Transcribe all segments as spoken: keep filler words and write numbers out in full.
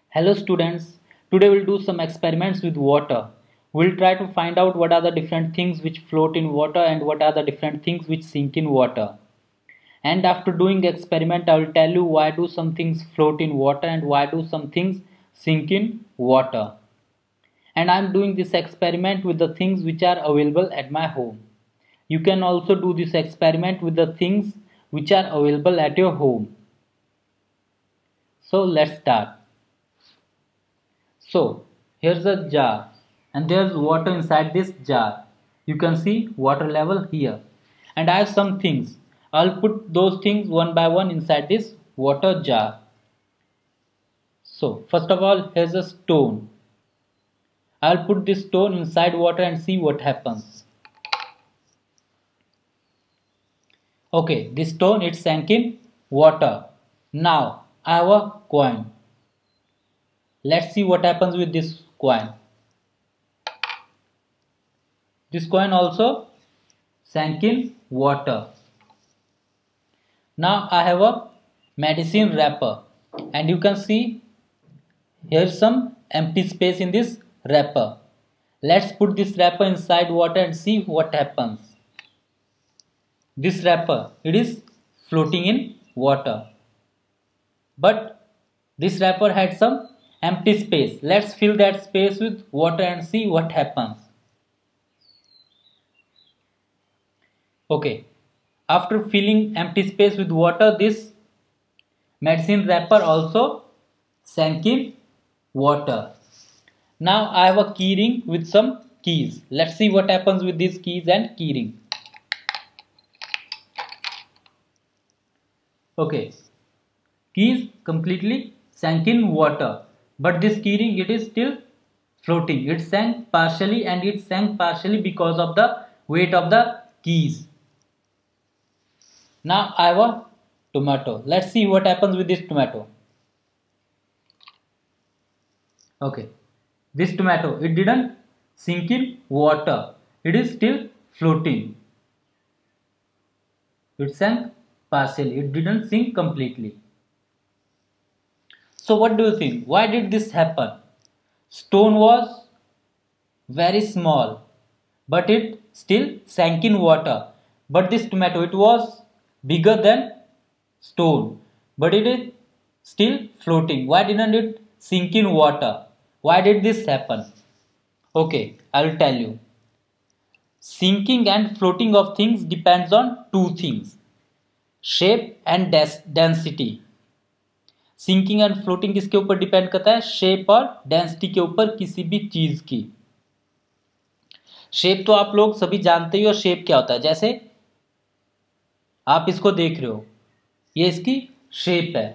Hello students, today we'll do some experiments with water. We'll try to find out what are the different things which float in water and what are the different things which sink in water. And after doing experiment, I will tell you why do some things float in water and why do some things sink in water. And I'm doing this experiment with the things which are available at my home. You can also do this experiment with the things which are available at your home. So let's start. So here's a jar and there's water inside this jar. You can see water level here. And I have some things. I'll put those things one by one inside this water jar. So first of all, here's a stone. I'll put this stone inside water and see what happens. Okay, this stone it sank in water. Now I have a coin. Let's see what happens with this coin. This coin also sank in water. Now I have a medicine wrapper and you can see here's some empty space in this wrapper. Let's put this wrapper inside water and see what happens. This wrapper, it is floating in water. But this wrapper had some empty space. Let's fill that space with water and see what happens. Okay, after filling empty space with water, this medicine wrapper also sank in water. Now I have a key ring with some keys. Let's see what happens with these keys and key ring. Okay, keys completely sank in water. But this keyring, it is still floating. It sank partially and it sank partially because of the weight of the keys. Now I have a tomato. Let's see what happens with this tomato. Okay, this tomato, it didn't sink in water. It is still floating. It sank partially. It didn't sink completely. So what do you think? Why did this happen? Stone was very small, but it still sank in water. But this tomato, it was bigger than stone, but it is still floating. Why didn't it sink in water? Why did this happen? Okay, I will tell you. Sinking and floating of things depends on two things: shape and density. Sinking and floating किसके ऊपर depend करता है? Shape और density के ऊपर किसी भी चीज की। शेप तो आप लोग सभी जानते ही हो, शेप क्या होता है। जैसे आप इसको देख रहे हो, ये इसकी शेप है।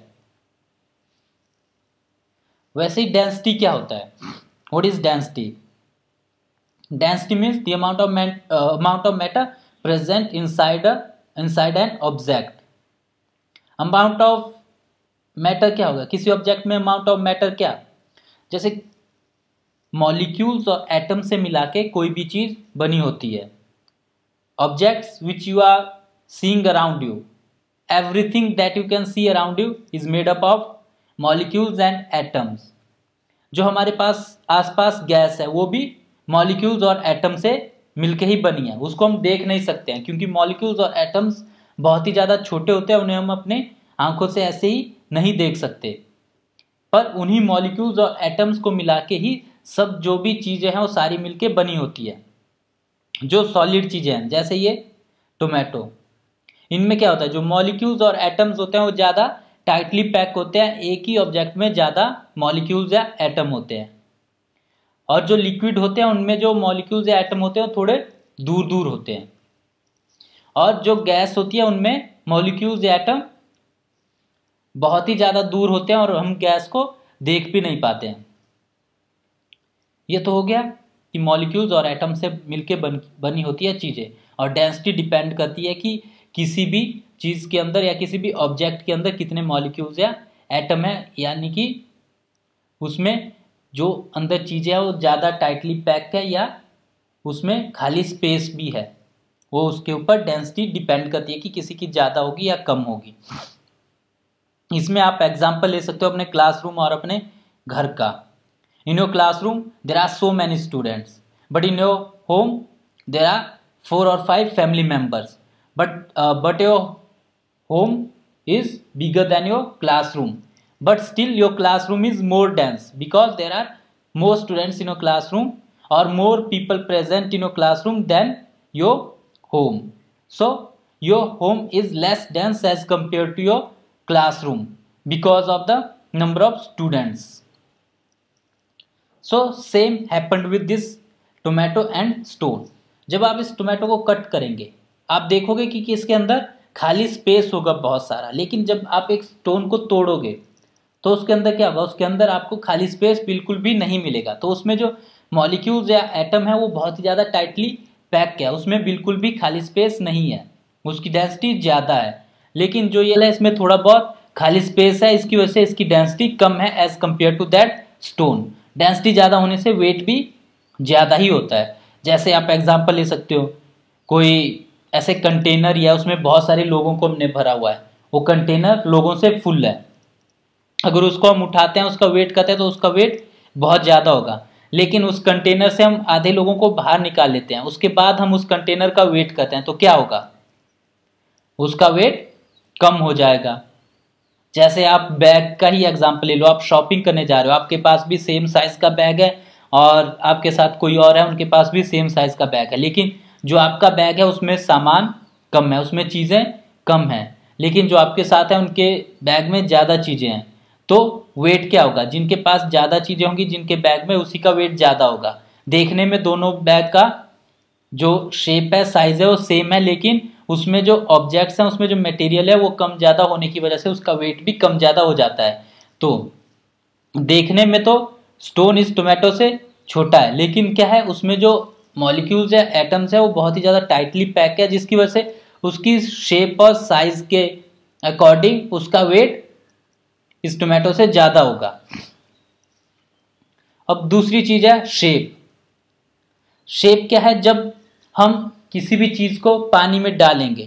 वैसे ही डेंसिटी क्या होता है? What is density? Density means the amount of amount of matter present inside inside an object. Amount of matter क्या होगा? किसी ऑब्जेक्ट में अमाउंट ऑफ मैटर क्या? जैसे मॉलिक्यूल्स और एटम से मिला के कोई भी चीज बनी होती है। Objects which you are seeing around you, everything that you can see around you is made up of molecules and atoms. जो हमारे पास आसपास गैस है वो भी मॉलिक्यूल्स और एटम से मिलके ही बनी है। उसको हम देख नहीं सकते हैं क्योंकि मॉलिक्यूल्स और एटम्स बहुत ही ज़्यादा छोटे होते हैं, उन्हें हम अपने आंखों से ऐसे ही नहीं देख सकते। पर उन्हीं मॉलिक्यूल्स और एटम्स को मिला के ही सब जो भी चीज़ें हैं वो सारी मिलके बनी होती है। जो सॉलिड चीज़ें हैं जैसे ये टोमेटो, इनमें क्या होता है? जो मॉलिक्यूल्स और एटम्स होते हैं वो ज़्यादा टाइटली पैक होते हैं। एक ही ऑब्जेक्ट में ज़्यादा मॉलिक्यूल्स या एटम होते हैं। और जो लिक्विड होते हैं उनमें जो मॉलिक्यूल्स या एटम होते हैं वो थोड़े दूर दूर होते हैं। और जो गैस होती है उनमें मॉलिक्यूल्स या एटम बहुत ही ज़्यादा दूर होते हैं और हम गैस को देख भी नहीं पाते हैं। ये तो हो गया कि मॉलिक्यूल्स और एटम से मिलके बन बनी होती है चीज़ें। और डेंसिटी डिपेंड करती है कि किसी भी चीज़ के अंदर या किसी भी ऑब्जेक्ट के अंदर कितने मॉलिक्यूल्स या एटम है, यानी कि उसमें जो अंदर चीज़ें हैं वो ज़्यादा टाइटली पैक है या उसमें खाली स्पेस भी है। वो उसके ऊपर डेंसिटी डिपेंड करती है कि किसी की ज़्यादा होगी या कम होगी। इसमें आप एग्जाम्पल ले सकते हो अपने क्लासरूम और अपने घर का। In your classroom there are so many students, but in your home there are four और five family members, but but your home is bigger than your classroom, but still your classroom is more dense because there are more students in your classroom or more people present in your classroom than your home. So your home is less dense as compared to your classroom because of the number of students. So same happened with this tomato and stone. जब आप इस tomato को cut करेंगे आप देखोगे कि, कि इसके अंदर खाली स्पेस होगा बहुत सारा, लेकिन जब आप एक स्टोन को तोड़ोगे तो उसके अंदर क्या होगा, उसके अंदर आपको खाली स्पेस बिल्कुल भी नहीं मिलेगा। तो उसमें जो मॉलिक्यूल्स या एटम है वो बहुत ही ज़्यादा टाइटली पैक किया है, उसमें बिल्कुल भी खाली स्पेस नहीं है, उसकी डेंसिटी ज़्यादा है। लेकिन जो ये है इसमें थोड़ा बहुत खाली स्पेस है, इसकी वजह से इसकी डेंसिटी कम है as compare to that stone. Density ज़्यादा होने से वेट भी ज़्यादा ही होता है। जैसे आप एग्जाम्पल ले सकते हो, कोई ऐसे कंटेनर या उसमें बहुत सारे लोगों को हमने भरा हुआ है, वो कंटेनर लोगों से फुल है, अगर उसको हम उठाते हैं उसका वेट करते हैं तो उसका वेट बहुत ज़्यादा होगा, लेकिन उस कंटेनर से हम आधे लोगों को बाहर निकाल लेते हैं, उसके बाद हम उस कंटेनर का वेट करते हैं तो क्या होगा, उसका वेट कम हो जाएगा। जैसे आप बैग का ही एग्जाम्पल ले लो, आप शॉपिंग करने जा रहे हो, आपके पास भी सेम साइज़ का बैग है और आपके साथ कोई और है उनके पास भी सेम साइज़ का बैग है, लेकिन जो आपका बैग है उसमें सामान कम है, उसमें चीज़ें कम हैं, लेकिन जो आपके साथ है उनके बैग में ज़्यादा चीज़ें हैं, तो वेट क्या होगा, जिनके पास ज़्यादा चीज़ें होंगी जिनके बैग में उसी का वेट ज़्यादा होगा। देखने में दोनों बैग का जो शेप है साइज़ है वो सेम है, लेकिन उसमें जो ऑब्जेक्ट्स हैं उसमें जो मटेरियल है वो कम ज़्यादा होने की वजह से उसका वेट भी कम ज़्यादा हो जाता है। तो देखने में तो स्टोन इस टोमेटो से छोटा है, लेकिन क्या है उसमें जो मॉलिक्यूल्स है एटम्स है वो बहुत ही ज़्यादा टाइटली पैक है, जिसकी वजह से उसकी शेप और साइज के अकॉर्डिंग उसका वेट इस टोमेटो से ज़्यादा होगा। अब दूसरी चीज़ है शेप। शेप क्या है, जब हम किसी भी चीज़ को पानी में डालेंगे,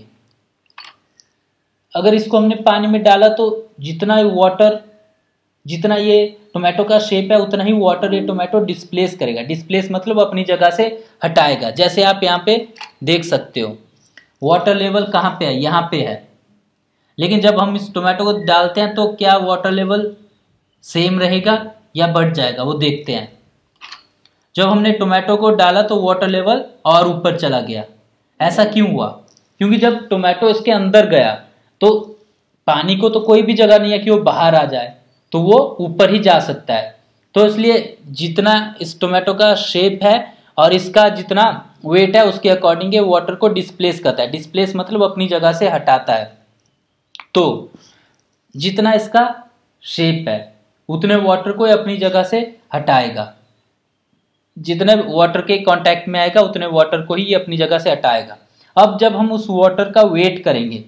अगर इसको हमने पानी में डाला तो जितना वाटर, जितना ये टोमेटो का शेप है उतना ही वाटर ये टोमेटो डिस्प्लेस करेगा। डिस्प्लेस मतलब अपनी जगह से हटाएगा। जैसे आप यहाँ पे देख सकते हो वाटर लेवल कहाँ पे है, यहाँ पे है, लेकिन जब हम इस टोमेटो को डालते हैं तो क्या वाटर लेवल सेम रहेगा या बढ़ जाएगा, वो देखते हैं। जब हमने टोमेटो को डाला तो वाटर लेवल और ऊपर चला गया। ऐसा क्यों हुआ, क्योंकि जब टोमेटो इसके अंदर गया तो पानी को तो कोई भी जगह नहीं है कि वो बाहर आ जाए, तो वो ऊपर ही जा सकता है। तो इसलिए जितना इस टोमेटो का शेप है और इसका जितना वेट है उसके अकॉर्डिंग ये वाटर को डिस्प्लेस करता है। डिस्प्लेस मतलब अपनी जगह से हटाता है। तो जितना इसका शेप है उतने वाटर को अपनी जगह से हटाएगा, जितने वाटर के कांटेक्ट में आएगा उतने वाटर को ही ये अपनी जगह से हटाएगा। अब जब हम उस वाटर का वेट करेंगे,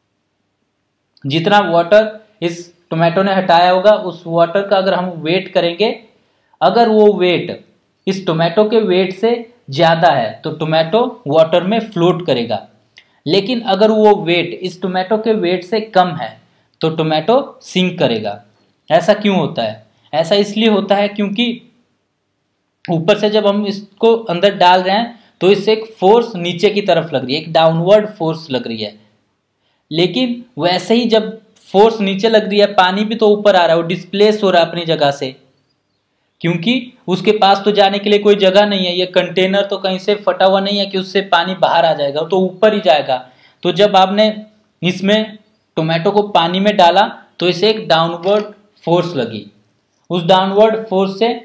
जितना वाटर इस टोमेटो ने हटाया होगा उस वाटर का अगर हम वेट करेंगे, अगर वो वेट इस टोमेटो के वेट से ज़्यादा है तो टोमेटो वाटर में फ्लोट करेगा, लेकिन अगर वो वेट इस टोमेटो के वेट से कम है तो टोमेटो सिंक करेगा। ऐसा क्यों होता है? ऐसा इसलिए होता है क्योंकि ऊपर से जब हम इसको अंदर डाल रहे हैं तो इससे एक फोर्स नीचे की तरफ लग रही है, एक डाउनवर्ड फोर्स लग रही है, लेकिन वैसे ही जब फोर्स नीचे लग रही है पानी भी तो ऊपर आ रहा है, वो डिस्प्लेस हो रहा है अपनी जगह से, क्योंकि उसके पास तो जाने के लिए कोई जगह नहीं है। ये कंटेनर तो कहीं से फटा हुआ नहीं है कि उससे पानी बाहर आ जाएगा, तो ऊपर ही जाएगा। तो जब आपने इसमें टोमेटो को पानी में डाला तो इसे एक डाउनवर्ड फोर्स लगी, उस डाउनवर्ड फोर्स से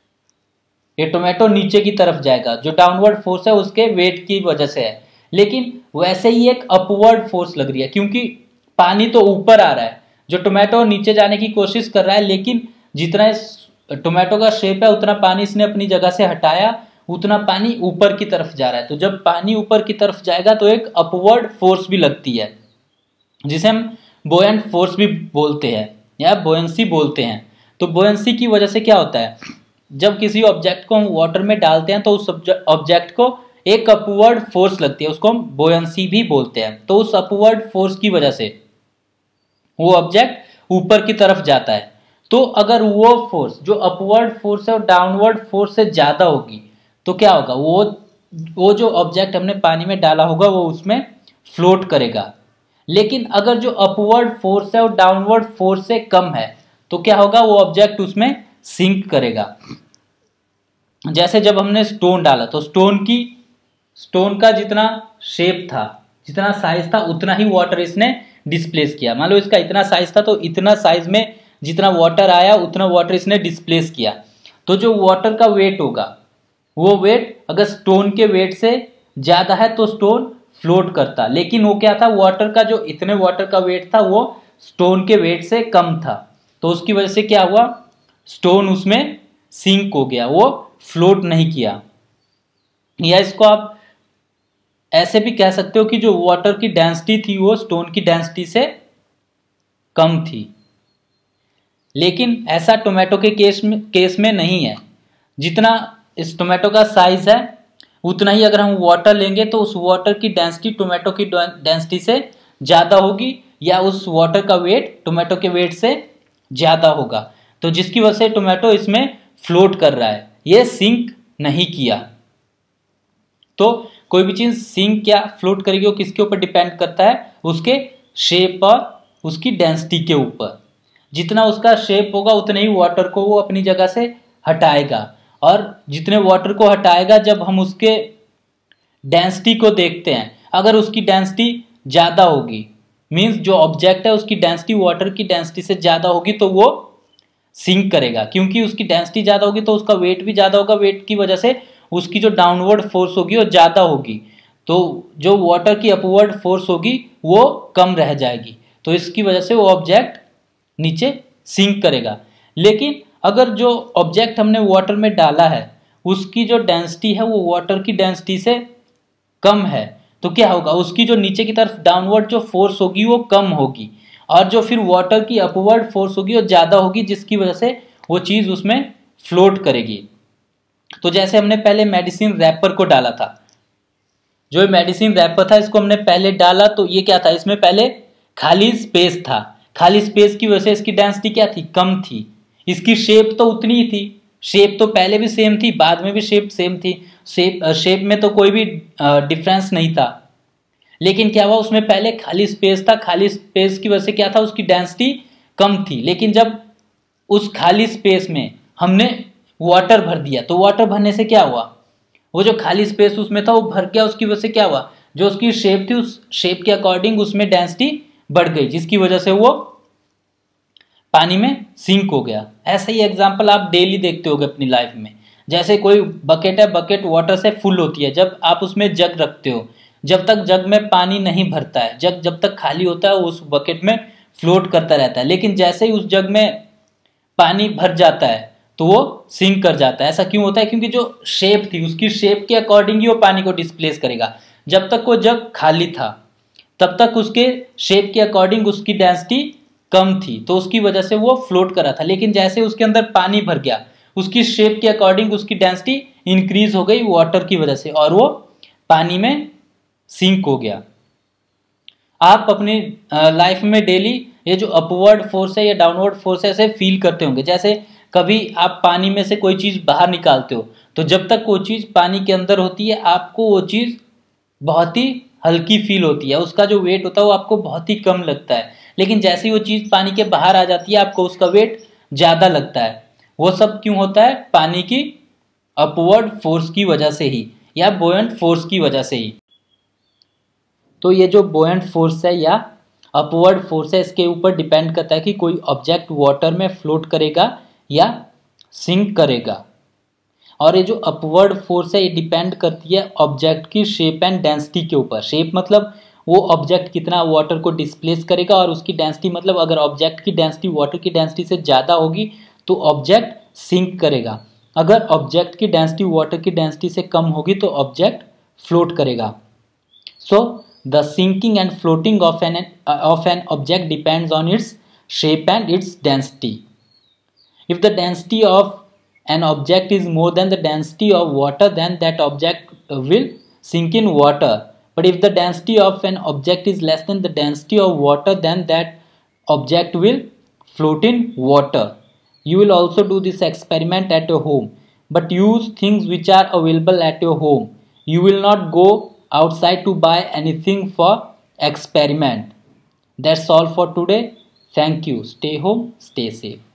ये टोमेटो नीचे की तरफ जाएगा। जो डाउनवर्ड फोर्स है उसके वेट की वजह से है, लेकिन वैसे ही एक अपवर्ड फोर्स लग रही है क्योंकि पानी तो ऊपर आ रहा है, जो टोमेटो नीचे जाने की कोशिश कर रहा है, लेकिन जितना इस टोमेटो का शेप है उतना पानी इसने अपनी जगह से हटाया, उतना पानी ऊपर की तरफ जा रहा है। तो जब पानी ऊपर की तरफ जाएगा तो एक अपवर्ड फोर्स भी लगती है, जिसे हम बोयंट फोर्स भी बोलते हैं या बोयंसी बोलते हैं। तो बोयंसी की वजह से क्या होता है, जब किसी ऑब्जेक्ट को हम वाटर में डालते हैं तो उस ऑब्जेक्ट को एक अपवर्ड फोर्स लगती है, उसको हम बोयंसी भी बोलते हैं। तो उस अपवर्ड फोर्स की वजह से वो ऑब्जेक्ट ऊपर की तरफ जाता है। तो अगर वो फोर्स जो अपवर्ड फोर्स है और डाउनवर्ड फोर्स से ज्यादा होगी तो क्या होगा, वो वो जो ऑब्जेक्ट हमने पानी में डाला होगा वो उसमें फ्लोट करेगा। लेकिन अगर जो अपवर्ड फोर्स है और डाउनवर्ड फोर्स से कम है तो क्या होगा, वो ऑब्जेक्ट उसमें सिंक करेगा। जैसे जब हमने स्टोन डाला तो स्टोन की स्टोन का जितना शेप था, जितना साइज था, उतना ही वाटर इसने डिस्प्लेस किया। मान लो इसका इतना साइज था तो इतना साइज में जितना वाटर आया उतना वाटर इसने डिस्प्लेस किया। तो जो वाटर का वेट होगा वो वेट अगर स्टोन के वेट से ज्यादा है तो स्टोन फ्लोट करता, लेकिन वो क्या था, वाटर का जो इतने वाटर का वेट था वो स्टोन के वेट से कम था। तो उसकी वजह से क्या हुआ, स्टोन उसमें सिंक हो गया, वो फ्लोट नहीं किया। या इसको आप ऐसे भी कह सकते हो कि जो वाटर की डेंसिटी थी वो स्टोन की डेंसिटी से कम थी। लेकिन ऐसा टोमेटो के केस में केस में नहीं है। जितना इस टोमेटो का साइज है उतना ही अगर हम वाटर लेंगे तो उस वाटर की डेंसिटी टोमेटो की डेंसिटी से ज़्यादा होगी, या उस वाटर का वेट टोमेटो के वेट से ज़्यादा होगा। तो जिसकी वजह से टोमेटो इसमें फ्लोट कर रहा है, ये सिंक नहीं किया। तो कोई भी चीज़ सिंक या फ्लोट करेगी वो किसके ऊपर डिपेंड करता है, उसके शेप और उसकी डेंसिटी के ऊपर। जितना उसका शेप होगा उतने ही वाटर को वो अपनी जगह से हटाएगा, और जितने वाटर को हटाएगा, जब हम उसके डेंसिटी को देखते हैं, अगर उसकी डेंसिटी ज़्यादा होगी, मीन्स जो ऑब्जेक्ट है उसकी डेंसिटी वाटर की डेंसिटी से ज़्यादा होगी तो वो सिंक करेगा। क्योंकि उसकी डेंसिटी ज़्यादा होगी तो उसका वेट भी ज़्यादा होगा, वेट की वजह से उसकी जो डाउनवर्ड फोर्स होगी वो ज़्यादा होगी, तो जो वाटर की अपवर्ड फोर्स होगी वो कम रह जाएगी। तो इसकी वजह से वो ऑब्जेक्ट नीचे सिंक करेगा। लेकिन अगर जो ऑब्जेक्ट हमने वाटर में डाला है उसकी जो डेंसिटी है वो वाटर की डेंसिटी से कम है, तो क्या होगा, उसकी जो नीचे की तरफ डाउनवर्ड जो फोर्स होगी वो कम होगी, और जो फिर वाटर की अपवर्ड फोर्स होगी वो ज़्यादा होगी, जिसकी वजह से वो चीज़ उसमें फ्लोट करेगी। तो जैसे हमने पहले मेडिसिन रैपर को डाला था, जो मेडिसिन रैपर था इसको हमने पहले डाला तो ये क्या था, इसमें पहले खाली स्पेस था। खाली स्पेस की वजह से इसकी डेंसिटी क्या थी, कम थी। इसकी शेप तो उतनी ही थी, शेप तो पहले भी सेम थी, बाद में भी शेप सेम थी, शेप शेप में तो कोई भी डिफरेंस नहीं था। लेकिन क्या हुआ, उसमें पहले खाली स्पेस था, खाली स्पेस की वजह से क्या था, उसकी डेंसिटी कम थी। लेकिन जब उस खाली स्पेस में हमने वाटर भर दिया तो वाटर भरने से क्या हुआ, वो जो खाली स्पेस उसमें था वो भर गया, उसकी वजह से क्या हुआ, जो उसकी शेप थी उस शेप के अकॉर्डिंग उसमें डेंसिटी बढ़ गई, जिसकी वजह से वो पानी में सिंक हो गया। ऐसा ही एग्जांपल आप डेली देखते होगे अपनी लाइफ में। जैसे कोई बकेट है, बकेट वाटर से फुल होती है, जब आप उसमें जग रखते हो, जब तक जग में पानी नहीं भरता है, जग जब तक खाली होता है उस बकेट में फ्लोट करता रहता है। लेकिन जैसे ही उस जग में पानी भर जाता है तो वो सिंक कर जाता है। ऐसा क्यों होता है, क्योंकि जो शेप थी उसकी शेप के अकॉर्डिंग ही वो पानी को डिस्प्लेस करेगा। जब तक वो जग खाली था तब तक उसके शेप के अकॉर्डिंग उसकी डेंसिटी कम थी, तो उसकी वजह से वो फ्लोट कर रहा था। लेकिन जैसे उसके अंदर पानी भर गया, उसकी शेप के अकॉर्डिंग उसकी डेंसिटी इंक्रीज हो गई वाटर की वजह से, और वो पानी में सिंक हो गया। आप अपनी लाइफ में डेली ये जो अपवर्ड फोर्स है या डाउनवर्ड फोर्स है ऐसे फील करते होंगे। जैसे कभी आप पानी में से कोई चीज़ बाहर निकालते हो तो जब तक वो चीज़ पानी के अंदर होती है आपको वो चीज़ बहुत ही हल्की फील होती है, उसका जो वेट होता है वो आपको बहुत ही कम लगता है। लेकिन जैसे ही वो चीज़ पानी के बाहर आ जाती है आपको उसका वेट ज़्यादा लगता है। वो सब क्यों होता है, पानी की अपवर्ड फोर्स की वजह से ही, या बोयंट फोर्स की वजह से ही। तो ये जो बोयंट फोर्स है या अपवर्ड फोर्स है इसके ऊपर डिपेंड करता है कि कोई ऑब्जेक्ट वाटर में फ्लोट करेगा या सिंक करेगा। और ये जो अपवर्ड फोर्स है ये डिपेंड करती है ऑब्जेक्ट की शेप एंड डेंसिटी के ऊपर। शेप मतलब वो ऑब्जेक्ट कितना वाटर को डिस्प्लेस करेगा, और उसकी डेंसिटी मतलब अगर ऑब्जेक्ट की डेंसिटी वाटर की डेंसिटी से ज़्यादा होगी तो ऑब्जेक्ट सिंक करेगा, अगर ऑब्जेक्ट की डेंसिटी वाटर की डेंसिटी से कम होगी तो ऑब्जेक्ट फ्लोट करेगा। So the sinking and floating of an of an object depends on its shape and its density. If the density of an object is more than the density of water, then that object will sink in water. But if the density of an object is less than the density of water, then that object will float in water. You will also do this experiment at your home, but use things which are available at your home. You will not go outside to buy anything for experiment. That's all for today. Thank you. Stay home, stay safe.